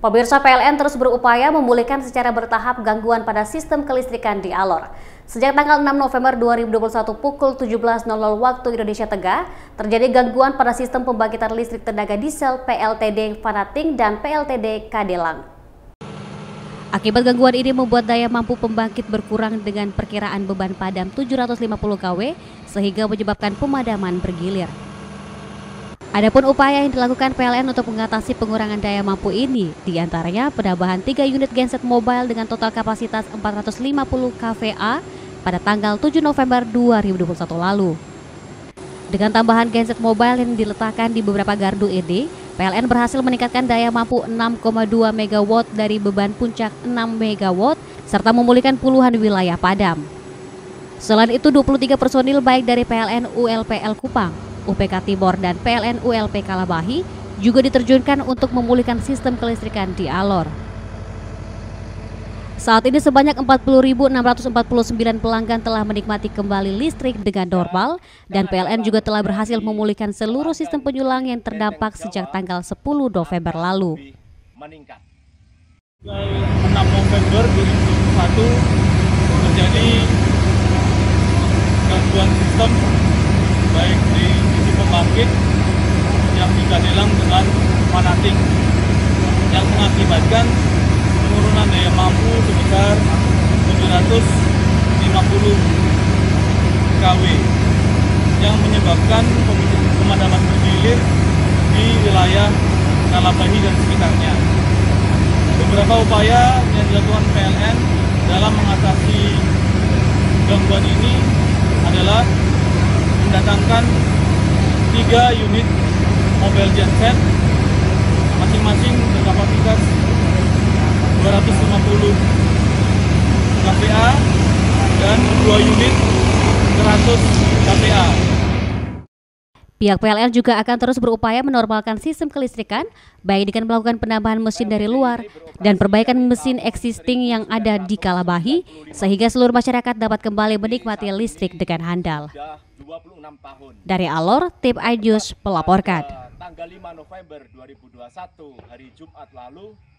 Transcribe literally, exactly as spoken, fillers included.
Pemirsa, P L N terus berupaya memulihkan secara bertahap gangguan pada sistem kelistrikan di Alor. Sejak tanggal enam November dua ribu dua puluh satu pukul tujuh belas nol nol waktu Indonesia Tengah, terjadi gangguan pada sistem pembangkitan listrik tenaga diesel P L T D Fanating dan P L T D Kadelang. Akibat gangguan ini membuat daya mampu pembangkit berkurang dengan perkiraan beban padam tujuh ratus lima puluh kilowatt sehingga menyebabkan pemadaman bergilir. Adapun upaya yang dilakukan P L N untuk mengatasi pengurangan daya mampu ini, diantaranya penambahan tiga unit genset mobile dengan total kapasitas empat ratus lima puluh kilowatt pada tanggal tujuh November dua ribu dua puluh satu lalu. Dengan tambahan genset mobile yang diletakkan di beberapa gardu ini, P L N berhasil meningkatkan daya mampu enam koma dua megawatt dari beban puncak enam megawatt serta memulihkan puluhan wilayah padam. Selain itu, dua puluh tiga personil baik dari P L N U L P L Kupang, U P K Timor dan P L N U L P Kalabahi juga diterjunkan untuk memulihkan sistem kelistrikan di Alor. Saat ini sebanyak empat puluh ribu enam ratus empat puluh sembilan pelanggan telah menikmati kembali listrik dengan normal dan P L N juga telah berhasil memulihkan seluruh sistem penyulang yang terdampak sejak tanggal sepuluh November lalu. enam November dua ribu dua puluh satu terjadi gangguan sistem baik di sisi pembangkit yang dikadelang dengan Fanating yang mengakibatkan penurunan daya mampu sebesar tujuh ratus lima puluh kilowatt yang menyebabkan pemadaman bergilir di wilayah Kalabahi dan sekitarnya. Beberapa upaya yang dilakukan P L N dalam mengatasi gangguan ini adalah mendatangkan tiga unit mobile genset masing-masing berkapasitas dua ratus lima puluh kilowatt dan dua unit seratus kilowatt. Pihak P L N juga akan terus berupaya menormalkan sistem kelistrikan, baik dengan melakukan penambahan mesin dari luar dan perbaikan mesin existing yang ada di Kalabahi, sehingga seluruh masyarakat dapat kembali menikmati listrik dengan handal. Dari Alor, Tim iNews melaporkan. Tanggal lima November dua ribu dua puluh satu, hari Jumat lalu,